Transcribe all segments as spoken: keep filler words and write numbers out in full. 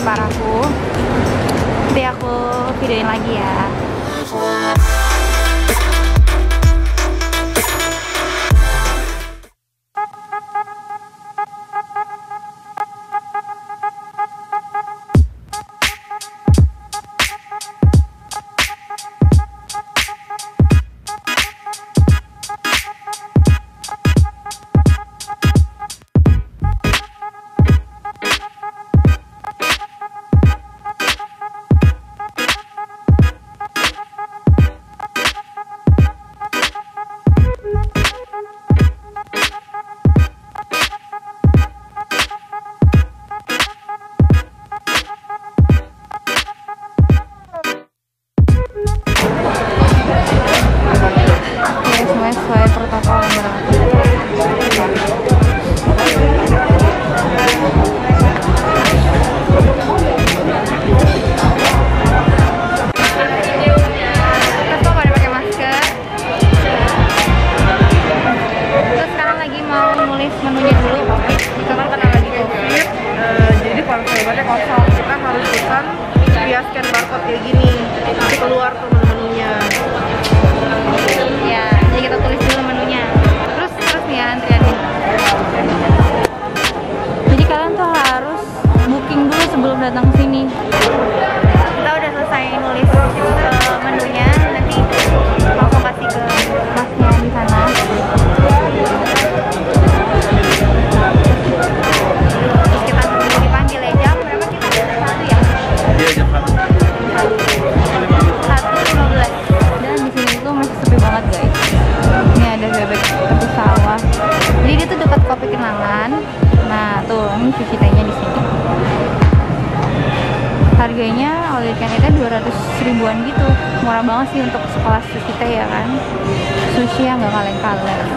parahku. Nanti aku videoin lagi ya. Sebelum datang ke sini, kita udah selesai nulis uh, menunya. Nanti aku kasih ke masnya di sana. Terus kita tunggu dipanggil ya. Jam berapa kita? Satu ya? Iya, jam satu. Satu lima belas. Dan di sini tuh masih sepi banget guys. Ini ada bebek tepi sawah. Jadi dia tuh dekat Kopi Kenangan. Nah tuh, ini cuci tehnya di sini. Harganya all you can eat dua ratus ribuan gitu. Murah banget sih untuk sekelas sushi teh ya kan. Sushi yang gak kaleng-kaleng.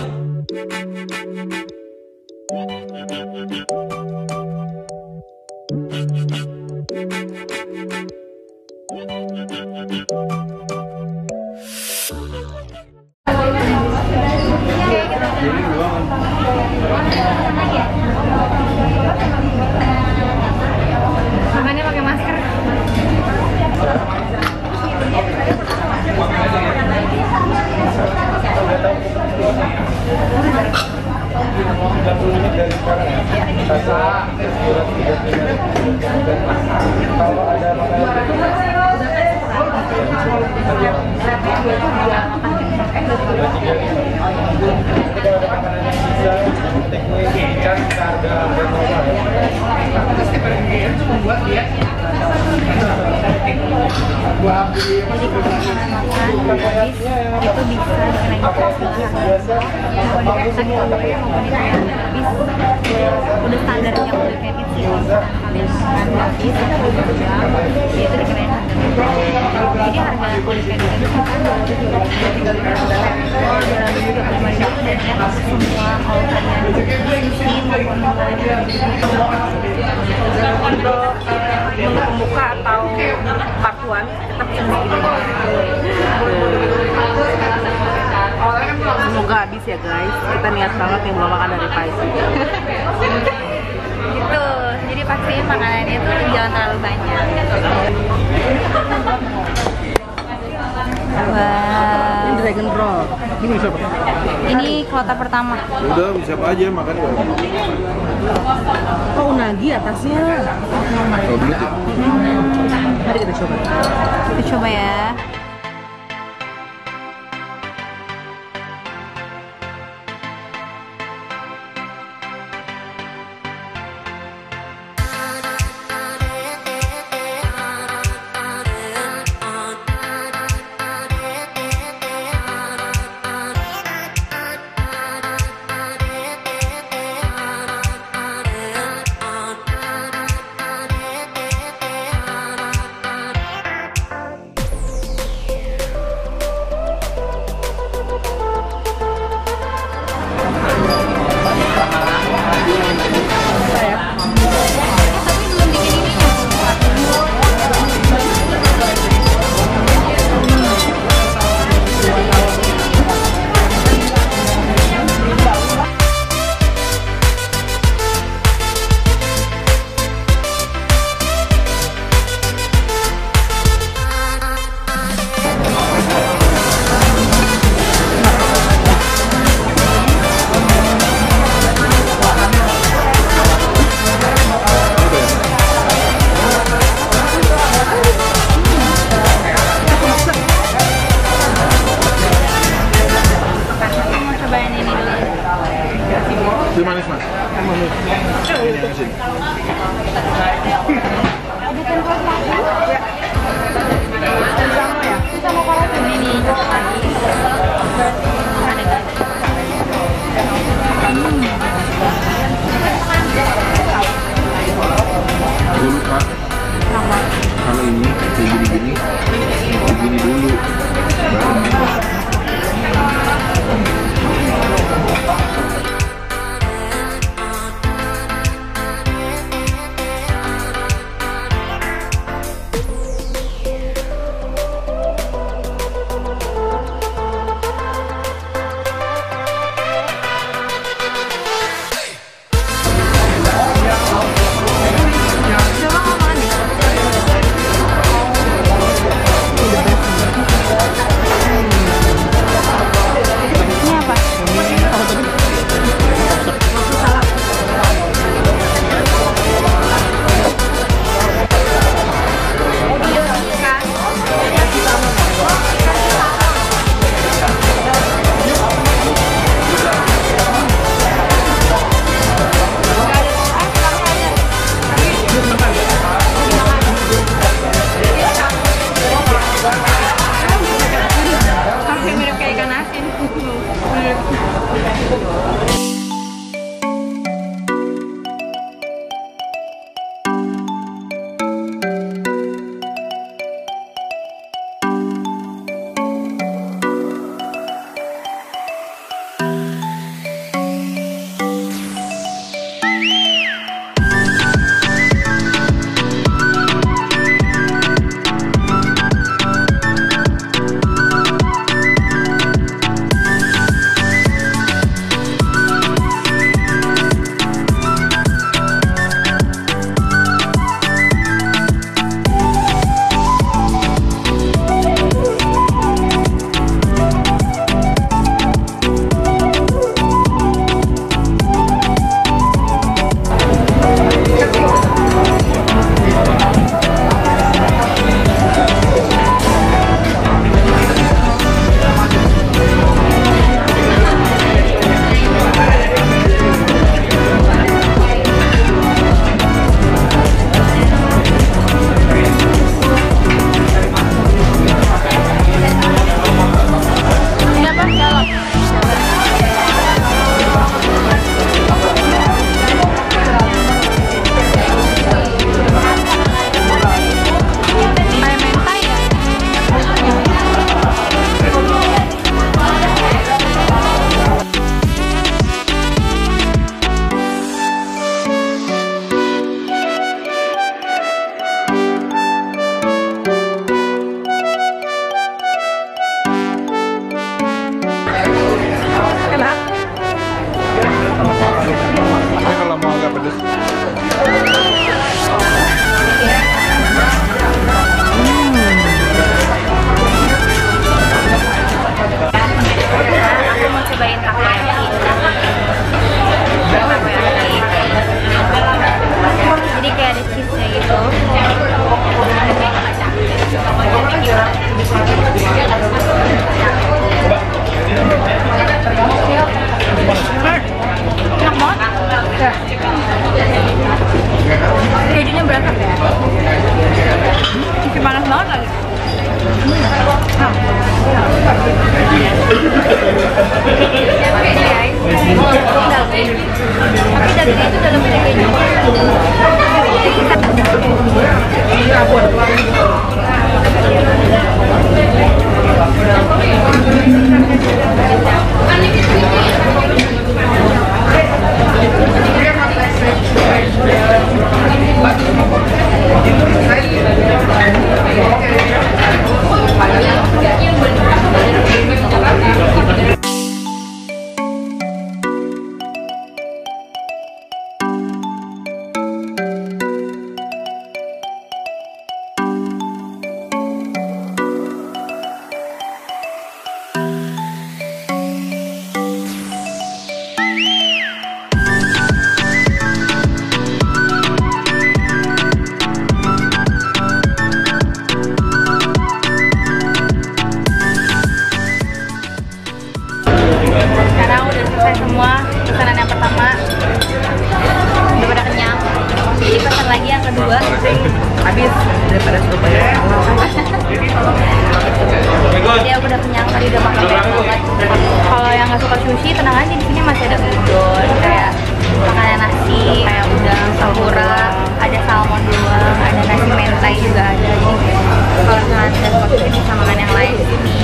Makannya pakai masker. Jadi kalau misalnya makan habis itu bisa dikenain taksi mau di mau dikenain habis udah standarnya all you can eat sih. Kalau kalian makan habis satu jam ya itu dikenain harga. Jadi harga all you can eat itu kan dua ratus tiga puluh lima ribu dan ya semua all kalian sushi maupun untuk pembuka atau pakuan tetap segini. Semoga habis ya guys. Kita niat banget yang belum makan dari pagi. Gitu. Jadi pastiin makanannya tuh jangan terlalu banyak. Wah. Ini dragon roll. Ini bisa apa? Ini kloter pertama. Udah bisa apa aja makan. Oh, unagi atasnya. Oh begitu. Hmm. Mari kita coba. Kita coba ya. ini yang asin. Ada tempat makan? Ya. Sama ya? Sama kalau ini nih. Ada kan? Gue lupa. Kalau ini kayak gini-gini, begini dulu. Baru daripada Surabaya. Jadi aku udah kenyang tadi, udah makan banyak banget. Kalau yang nggak suka sushi, tenang aja, di sini masih ada udon, kayak makanan nasi, kayak udang, sakura, ada salmon doang, ada nasi mentai juga ada. Jadi kalau misalnya nggak suka sushi bisa makan yang lain di sini.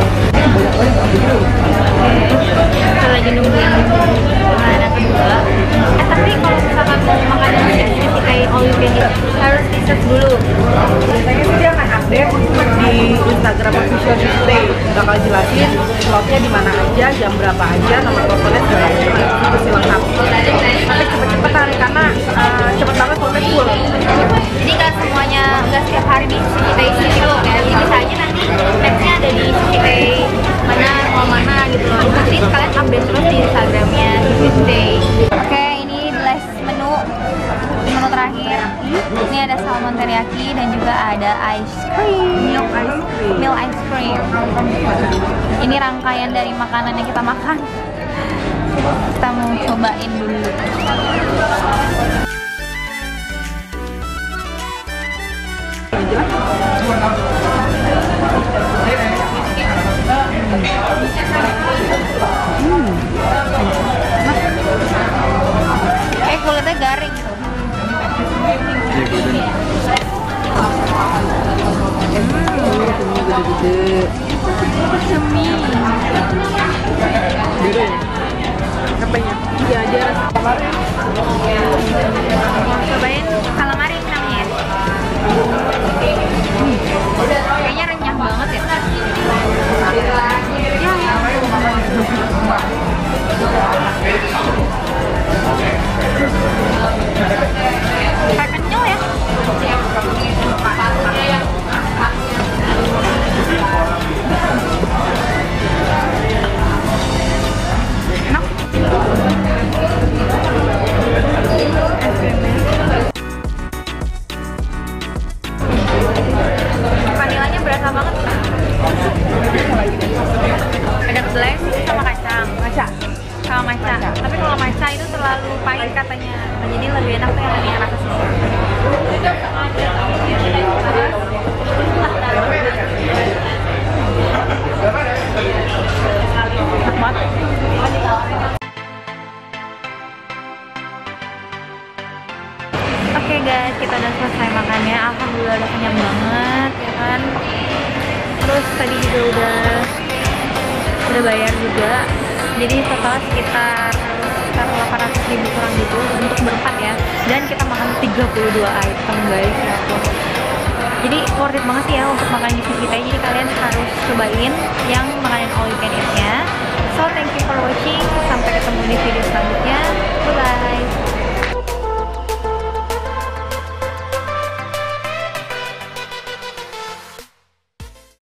Kita lagi nungguin makanan kedua. Eh tapi kalau misalkan mau makan yang spesifik kayak all you can eat, harus research dulu. Biasanya sih dia akan update di Instagram official Tuesday, bakal jelasin slotnya di mana aja, jam berapa aja, nomor teleponnya segala macam masih lengkap. Tapi cepet-cepet hari karena uh, cepet banget slotnya full. Jadi nggak semuanya, nggak setiap hari di Sushi Tei sini loh, kayak bisa aja nanti nextnya ada di Sushi Tei mana, mau mana gitu loh. Nanti kalian update terus di Instagramnya Sushi Tei. Oke, ini the last menu, menu terakhir. Ini ada salmon teriyaki dan juga ada ice cream, Milk ice cream. milk ice cream. Ini rangkaian dari makanan yang kita makan. Kita mau cobain dulu. Kayak kulitnya garing gitu. Ya, kulitnya. Gede-gede. Cemi. Beda ya? Apanya? Iya aja rasa kemarin. Cobain calamari namanya. Hmm. Kayaknya renyah banget ya. Ya, ya. Kayak kenyal ya. Enak. Vanilanya berasa banget. Ada kedelai sama kacang. Maca. Sama maca. Tapi kalau maca itu terlalu pahit katanya. Jadi lebih enak tuh yang lebih enak kesini. Enak banget. Oke guys, kita udah selesai makannya. Alhamdulillah udah kenyang banget, ya kan. Terus tadi juga udah udah bayar juga. Jadi total sekitar sekitar delapan ratus ribu kurang gitu untuk berempat ya. Dan kita makan tiga puluh dua item guys ya. Jadi worth it banget sih ya untuk makan di Sushi Tei. Jadi kalian harus cobain yang makanan all you can eat-nya. So